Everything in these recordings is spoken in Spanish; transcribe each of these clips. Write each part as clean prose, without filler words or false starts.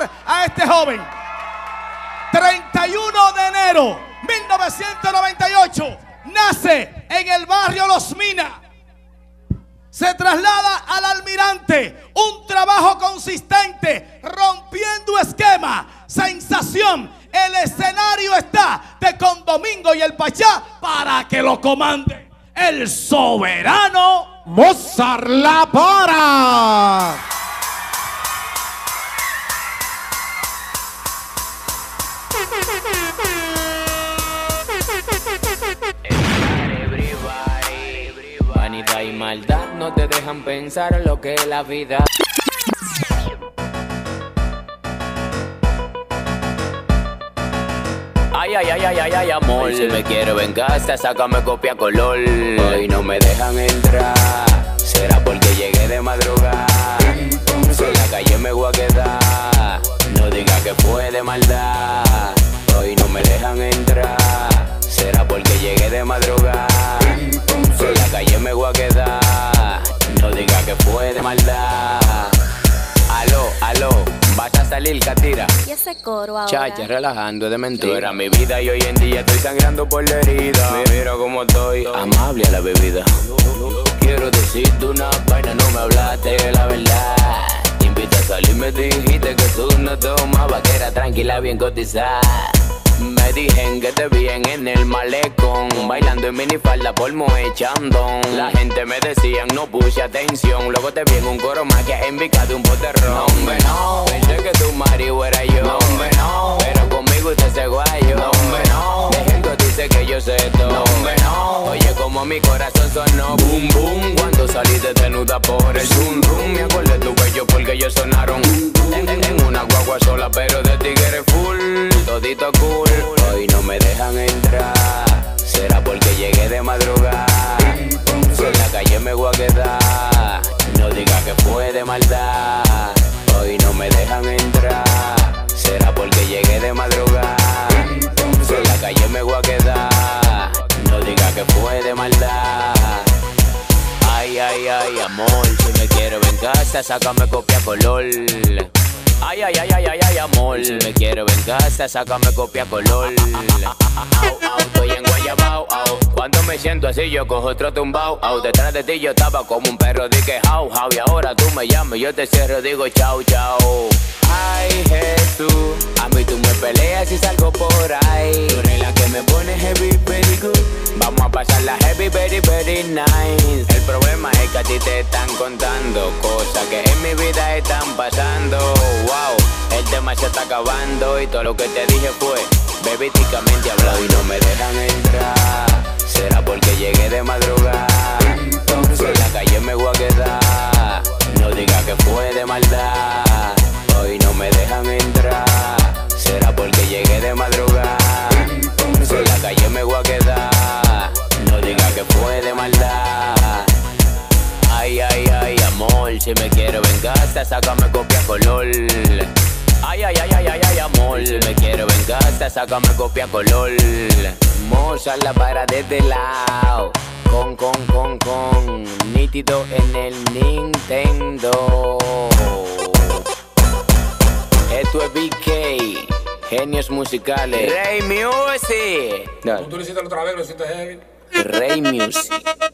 felicitar a este joven. 31 de enero 1998 nace en el barrio Los Minas. Se traslada al Almirante, un trabajo consistente, rompiendo esquema, sensación. El escenario está de Con Domingo y el Pachá para que lo comande el soberano Mozart La Para. Vanidad y maldad no te dejan pensar lo que es la vida. Ay, ay, ay, ay, ay, ay, amor. Si me quiero vengar, sácame copia color. Hoy no me dejan entrar. Será porque llegué de madrugada. En la calle me voy a quedar. No diga que fue de maldad. Hoy no me dejan entrar. Será porque llegué de madrugada. En la calle me voy a quedar. No diga que fue de maldad. Aló, aló, vas a salir, Catira. Y ese coro ahora. Chacha, relajando, es de mentira. Era mi vida y hoy en día estoy sangrando por la herida. Mira cómo estoy, amable a la bebida. Quiero decirte una vaina, no me hablaste de la verdad. Te invité a salir, me dijiste que tú no tomabas, que era tranquila, bien cotizada. Me dijeron que te vi en el malecón, bailando en minifalda por Moe Chandon. La gente me decían, no puse atención. Luego te vi en un coro más que en Vica de un boterrón. No, hombre, no. Pensé que tu marido era yo. No, hombre, no. Pero conmigo usted se guayo. No, hombre, no. De gente dice que yo sé todo. No, hombre, no. Oye, como mi corazón sonó boom, boom. Cuando salí desnuda por el zoom, room. Me acordé tu bello porque ellos sonaron en una guagua sola, pero de tigre full. Todito cool. Hoy no me dejan entrar. Será porque llegué de madrugada. En la calle me voy a quedar. No diga que fue de maldad. Hoy no me dejan entrar. Será porque llegué de madrugada. En la calle me voy a quedar. No diga que fue de maldad. Ay, ay, ay, amor, si me quiero vengar, sácame copia color. Ay, ay, ay, ay, ay, ay, amor. Si me quiero vengar, sácame copia color. Estoy en Guayabao, cuando me siento así yo cojo otro tumbao. Detrás de ti yo estaba como un perro, dije how, how. Y ahora tú me llamas, yo te cierro, digo chao, chao. Ay, Jesús, a mí tú me peleas y salgo por ahí. Tú eres la que me pone heavy, very good. Vamos a pasarla heavy, very, very nice. El problema es que a ti te están contando cosas que en mi vida están pasando. Wow, el tema se está acabando y todo lo que te dije fue bebíticamente hablado. Y no me dejan entrar. Será porque llegué de madrugada. En la calle me voy a quedar. No diga que fue de maldad. Hoy no me dejan entrar. Será porque llegué de madrugada. En la calle me voy a quedar. No diga que fue de maldad. Ay, ay, ay, amor, si me quiero vengar, sácame copia color. Ay, ay, ay, ay, ay, ay, amor, si me quiero vengar, sácame copia color. Mozart La Para desde lado. Con nítido en el Nintendo. Esto es BK, genios musicales. Rey Music. Como tú lo hiciste la otra vez, lo hiciste heavy. Rey Music.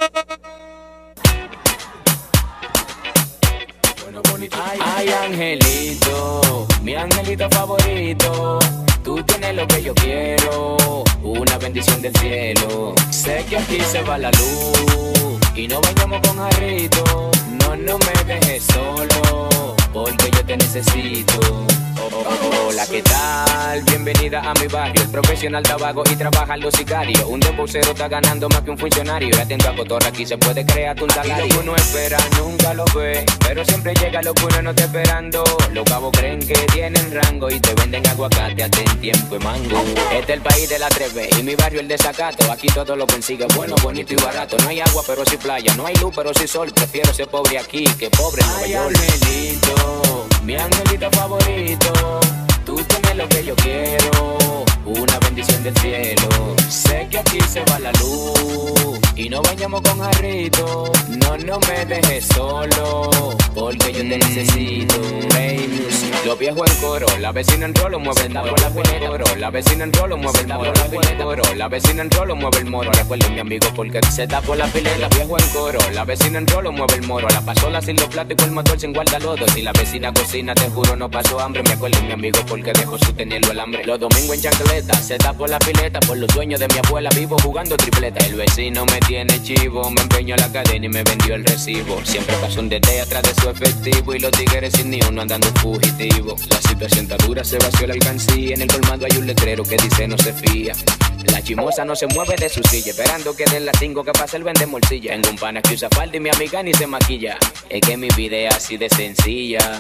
Ay, angelito, mi angelito favorito. Tú tienes lo que yo quiero, una bendición del cielo. Sé que aquí se va la luz y no vayamos con jarrito. No me dejes solo, porque yo te necesito. Hola, ¿qué tal? Bienvenida a mi barrio. El profesional da vago y trabaja en los sicarios. Un dembocero está ganando más que un funcionario. Y atento a cotorra, aquí se puede crear un salario. Y lo que uno espera nunca lo ve, pero siempre llega lo que uno no está esperando. Los cabos creen que tienen rango y te venden aguacate hasta en tiempo de mango. Este es el país de la 3B y mi barrio el desacato. Aquí todo lo consigue bueno, bonito y barato. No hay agua pero sí playa, no hay luz pero sí sol. Prefiero ser pobre aquí que pobre en Nueva York. Angelito, mi angelito favorito. Tú tienes lo que yo quiero, una bendición del cielo. Sé que aquí se va la luz y y nos bañamos con jarrito. No me dejes solo, porque yo te necesito. Rey Music. Los viejos en coro, la vecina en rolo mueve el moro. La vecina en rolo mueve el moro. La vecina en rolo mueve el moro. Recuerden mi amigo porque se tapó la pileta. Viejo en coro, la vecina en rolo mueve el moro. La pasola sin los platos y con el motor sin guarda lodo. Si la vecina cocina, te juro no pasó hambre. Me acuerdo mi amigo porque dejó su tenerlo el hambre. Los domingos en chancleta, se tapó la pileta. Por los sueños de mi abuela vivo jugando tripleta. El vecino me tiene chivo, me empeñó la cadena y me vendió el recibo. Siempre pasó un DT atrás de su efectivo y los tigres sin ni uno andando fugitivo. La situación está dura, se vació la alcancía. En el colmado hay un letrero que dice no se fía. La chimosa no se mueve de su silla, esperando que den las 5 que pase el vende morcilla. Tengo un pana que usa falda y mi amiga ni se maquilla. Es que mi vida es así de sencilla.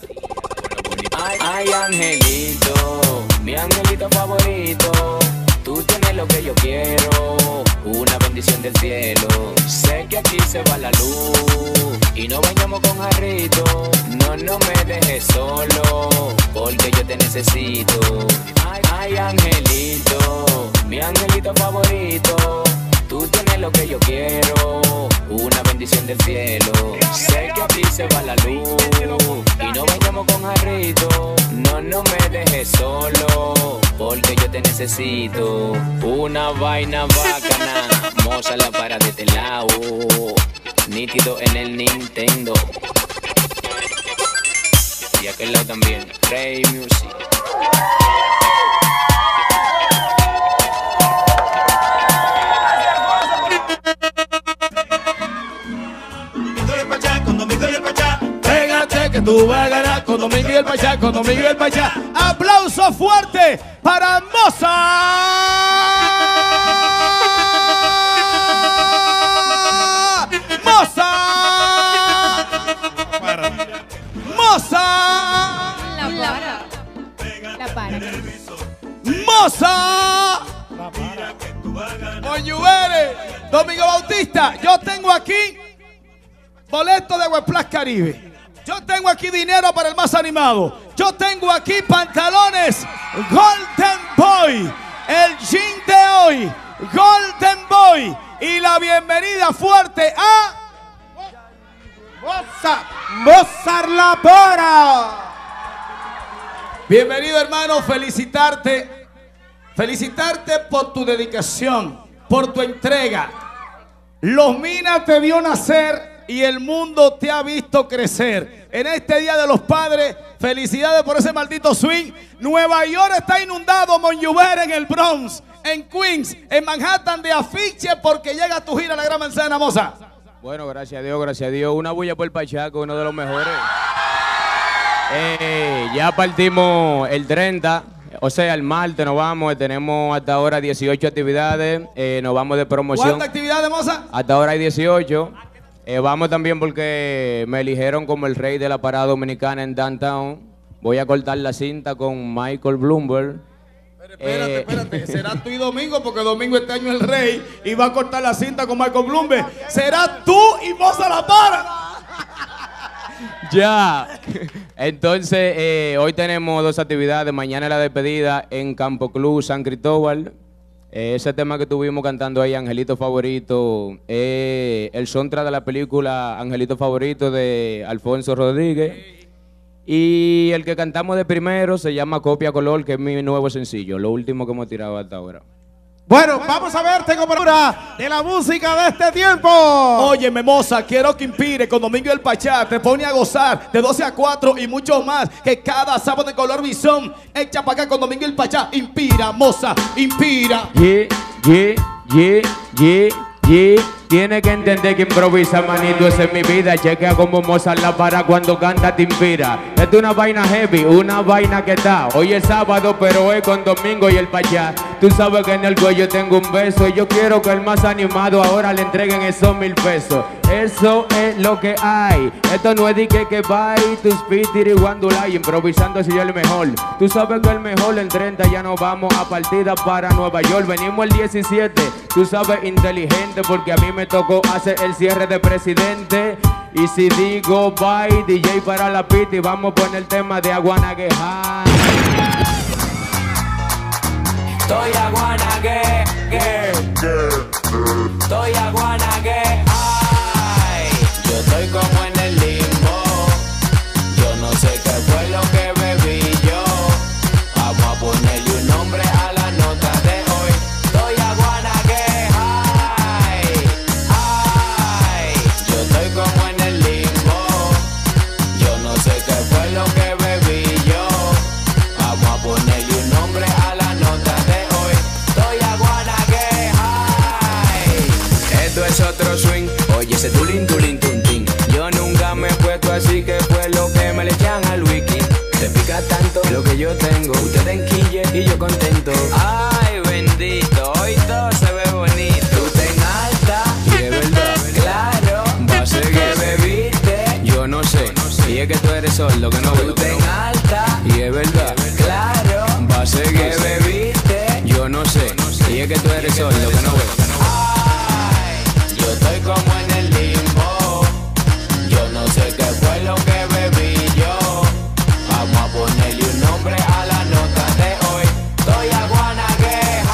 Ay, angelito, mi angelito favorito. Tú tienes lo que yo quiero, una bendición del cielo. Sé que aquí se va la luz y nos bañamos con jarrito. No me dejes solo, porque yo te necesito. Ay, angelito, mi angelito favorito. Tú tienes lo que yo quiero, una bendición del cielo. Sé que aquí se va la luz y nos bañamos con jarrito. No me dejes solo, porque yo te necesito. Una vaina bacana, moza la para de este lado. Nítido en el Nintendo. Y aquel lado también, Rey Music. Que tú vas a ganar con Domingo y el Pachá, con Domingo y el Pachá. Aplauso fuerte para Moza. Moza. Moza. La para. Moza. Moñuere. Domingo Bautista. Yo tengo aquí boleto de Webplus Caribe. Yo tengo aquí dinero para el más animado. Yo tengo aquí pantalones Golden Boy. El jean de hoy, Golden Boy. Y la bienvenida fuerte a Mozart La Para. Bienvenido, hermano. Felicitarte. Felicitarte por tu dedicación, por tu entrega. Los Minas te vio nacer y el mundo te ha visto crecer. En este Día de los Padres, felicidades por ese maldito swing. Nueva York está inundado, Montjuic, en el Bronx, en Queens, en Manhattan, de afiche porque llega tu gira a la Gran Manzana, Moza. Bueno, gracias a Dios, gracias a Dios. Una bulla por el Pachaco, uno de los mejores. Ya partimos el 30. O sea, el martes nos vamos, tenemos hasta ahora 18 actividades, nos vamos de promoción. ¿Cuántas actividades, Moza? Hasta ahora hay 18. Vamos también porque me eligieron como el rey de la parada dominicana en Downtown. Voy a cortar la cinta con Michael Bloomberg. Espérate. Será tú y Domingo, porque Domingo este año es el rey y va a cortar la cinta con Michael Bloomberg. Será tú y Moza La Para. Ya. Entonces, hoy tenemos 2 actividades. Mañana la despedida en Campo Club, San Cristóbal. Ese tema que tuvimos cantando ahí, Angelito Favorito, el soundtrack de la película Angelito Favorito de Alfonso Rodríguez. Y el que cantamos de primero se llama Copia Color, que es mi nuevo sencillo, lo último que hemos tirado hasta ahora. Bueno, vamos a ver, tengo palabra de la música de este tiempo. Óyeme, Moza, quiero que inspire con Domingo y el Pachá. Te pone a gozar de 12 a 4 y mucho más. Que cada sábado de Color Visión, echa para acá con Domingo y el Pachá. Inspira, Moza, inspira. Tiene que entender que improvisa, manito, esa es mi vida. Chequea como Mozart La Para cuando canta te inspira. Esta es una vaina heavy, una vaina que está. Hoy es sábado, pero hoy con Domingo y el Pachá. Tú sabes que en el cuello tengo un beso y yo quiero que el más animado ahora le entreguen esos 1000 pesos. Eso es lo que hay. Esto no es de que bye, tu speed, tiriguandula y improvisando si yo el mejor. Tú sabes que el mejor en 30 ya nos vamos a partida para Nueva York. Venimos el 17, tú sabes, inteligente, porque a mí me tocó hacer el cierre de presidente. Y si digo bye, DJ para la pita y vamos a poner el tema de Aguanague High. Estoy Aguanague. estoy aguanague. Ay, yo estoy como en el limbo. Yo no sé qué fue lo que bebí yo. Vamos a ponerle un nombre a la nota de hoy. Estoy aguanague. Ay, ay, yo estoy como en el limbo. Yo no sé qué fue lo que bebí yo. Vamos a ponerle un nombre a la nota de hoy. Estoy aguanague. Ay, esto es otro swing. Oye, ese tulín, tulín, tuntín. Yo nunca me he puesto así, que fue lo que me le echan al wiki. Te pica tanto lo que yo tengo. Usted en quille y yo contento. Ay, bendito, hoy todo se ve bonito. Tú ten alta y es verdad, claro. Va a ser que bebiste, yo no sé. Y es que tú eres sordo, que no veo. Tú ten alta y es verdad, claro. Va a ser que bebiste, yo no sé. Y es que tú eres sordo, que no veo. Ay, yo estoy como en el limbo. Yo no sé qué fue lo que bebí yo. Vamos a ponerle un nombre a la nota de hoy. Estoy aguanague.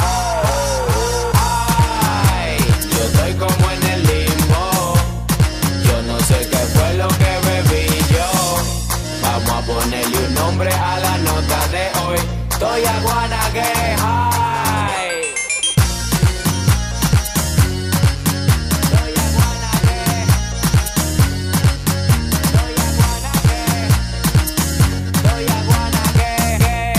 Ay, yo estoy como en el limbo. Yo no sé qué fue lo que bebí yo. Vamos a ponerle un nombre a la nota de hoy. Estoy aguanague. Ay. Estoy aguanague. Estoy aguanague. Estoy aguanague.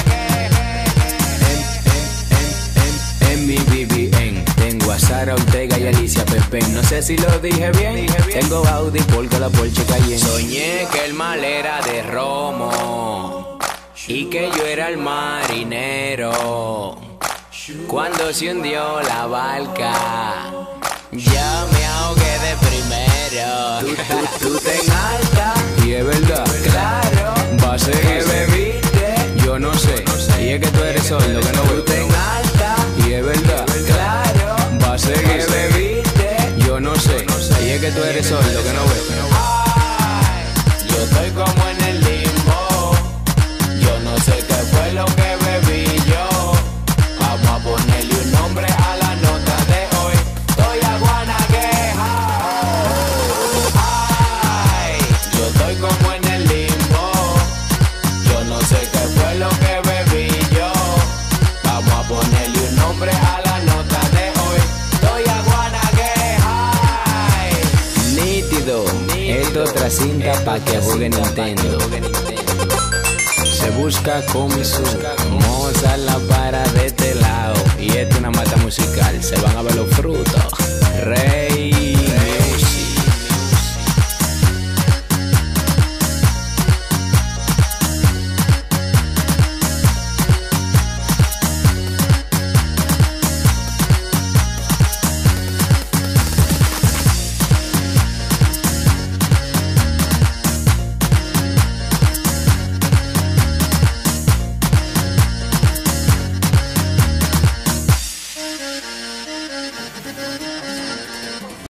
En mi BBN tengo a Sara Ortega y Alicia Pepén. No sé si lo dije bien. Tengo Audi porque la Porsche Cayenne. Soñé que el mal era de romo y que yo era el marinero. Cuando se hundió la barca, ya me ahogué de primero. Tú ten alta y es verdad, claro. Va a ser que bebiste, yo no sé. Y es que tú eres sordo, que no veo. Tú ten alta y es verdad, claro. Va a ser que bebiste, yo no sé. Y es que tú eres sordo, que no veo. Ay, yo estoy como en el limbo. Yo no sé qué fue lo que bebí yo. Vamos a ponerle un nombre a la nota de hoy. Estoy aguanague. Ay, yo estoy como en el limbo. Yo no sé qué fue lo que bebí yo. Vamos a ponerle un nombre a la nota de hoy. Estoy aguanague. Ay, nítido. Esto otra cinta pa' que juegue Nintendo. Se busca Comisu, Moza la para de este lado. Y esto es una mata musical, se van a ver los frutos. Rey